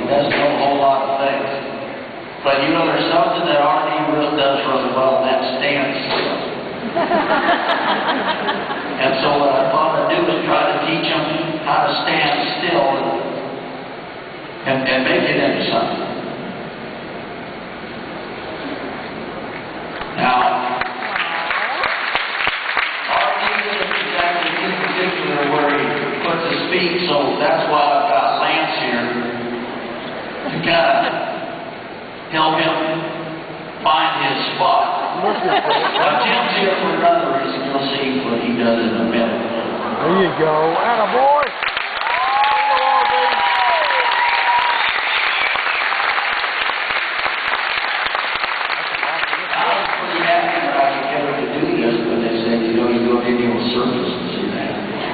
doesn't know a whole lot of things. But you know, there's something that R.D. really does really well, and that's stand still. And so what I thought I'd do is try to teach him how to stand still and make it into something. Now, R.D. isn't exactly in particular where he puts his feet, so that's why I've got Lance here to kind of help him find his spot. Now, Jim's here for another reason. You'll see what he does in a minute. There you go. Attaboy. I was pretty happy that I could get her to do this, but they said, you know, you go to Indian Surface and see that.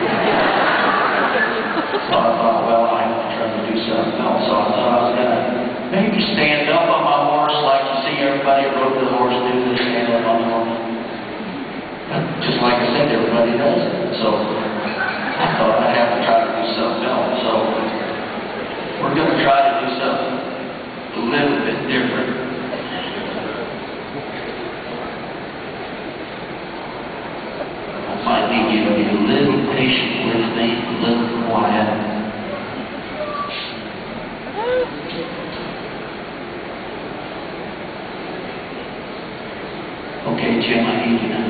So I thought, well, I'm trying to do something else. So I thought I was going to maybe stand up on my horse like you see everybody who rode the horse do this, stand up on the horse. But just like I said, everybody does it. So I thought I'd have to try to do something else. So we're going to try to do something a little bit different. I might need you to be a little patient with me, a little quiet. Okay, Jim, I need you now.